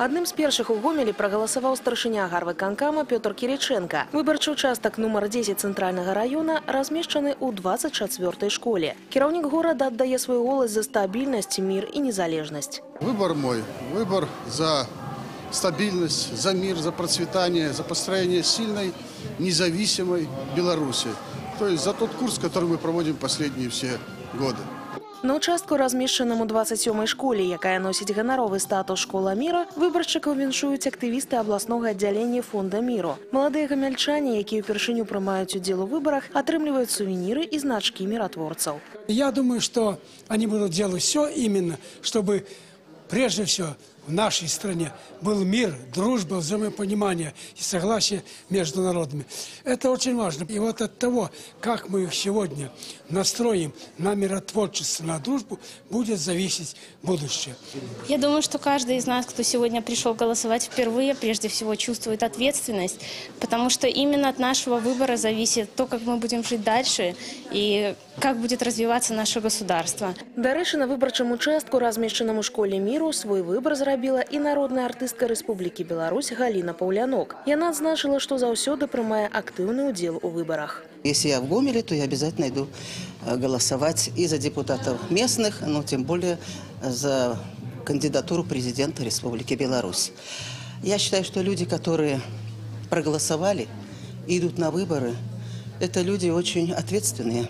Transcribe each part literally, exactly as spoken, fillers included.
Адным з першых у Гомелі прагаласаваў старшыня гарвыканкама Пётр Кірічэнка. Выбарчы участак нумар дзесяць цэнтральнага района размешчаны ў дваццаць чацвёртай школе. Кіраўнік горада аддае свой голас за стабільнасць, мир и незалежность. Выбор мой. Выбор за стабильность, за мир, за процветание, за построение сильной, независимой Беларуси. То есть за тот курс, который мы проводим последние все годы. На участку, размешчаному дваццаць сёмай школе, якая носіць ганаровы статус «Школа мира», выбаршчыкаў віншуюць актывісты абласнога аддзялення Фонда миру. Маладыя гамяльчане, якія ўпершыню прымаюць удзел у выборах, атрымліваюць сувениры и значки миротворцев. Я думаю, что они будут делать все именно, чтобы прежде всего в нашей стране был мир, дружба, взаимопонимание и согласие между народами. Это очень важно. И вот от того, как мы их сегодня настроим на миротворчество, на дружбу, будет зависеть будущее. Я думаю, что каждый из нас, кто сегодня пришел голосовать впервые, прежде всего чувствует ответственность, потому что именно от нашего выбора зависит то, как мы будем жить дальше и как будет развиваться наше государство. Дарэчы, на выбарчым участку, размешчаным у школе миру, свой выбор зрабіла і народная артыстка Рэспублікі Беларусь Галина Паўлянок. Яна адзначыла, што заўсёды прымае актыўны ўдзел у выборах. Если я в Гомеле, то я обязательно иду голосовать и за депутатов местных, но тем более за кандидатуру президента Республики Беларусь. Я считаю, что люди, которые проголосовали и идут на выборы, это люди очень ответственные.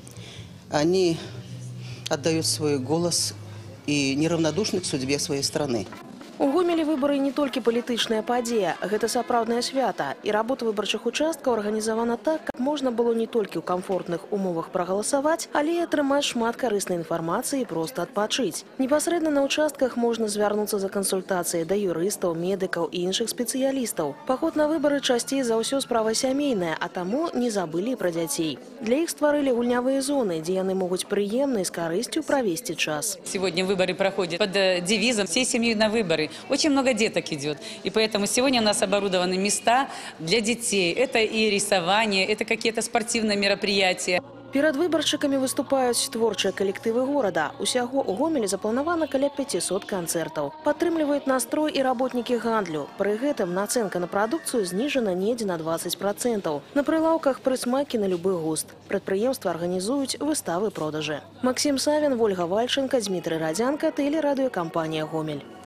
Они отдают свой голос и неравнодушны к судьбе своей страны. У Гомелі выборы не толькі палітычная падзея, гэта сапраўднае свята. І работа выбарчых участкаў арганізавана так, каб можна было не толькі ў камфортных умовах прагаласаваць, але і атрымаць шмат карыснай інфармацыі і проста адпачыць. Непасрэдна на участках можна звярнуцца за кансультацыяй да юрыстаў, медыкаў і іншых спецыялістаў. Паход на выборы часцей за ўсё справа сямейная, а таму не забылі і пра дзяцей. Для іх стварылі гульнявыя зоны, дзе яны могуць прыемна і з карысцю правесці час. Сегодня выборы проходят под девизом «Всей семьей на выборы». Очень много деток идет. И поэтому сегодня у нас оборудованы места для детей. Это и рисование, это какие-то спортивные мероприятия. Перад выбаршчыкамі выступаюць творчыя калектывы горада. Усяго у Гомелі запланавана каля пяцісот канцэртаў. Падтрымліваюць настрой і работнікі гандлю. Пры гэтым нацэнка на прадукцыю зніжана недзе на дваццаць процентаў. На прылаўках прысмакі на любы густ. Прадпрыемствы арганізуюць выставы продажы. Максим Савин, Ольга Вальченко, Дмитрий Радзянка, тэлерадыёкампанія «Гомель».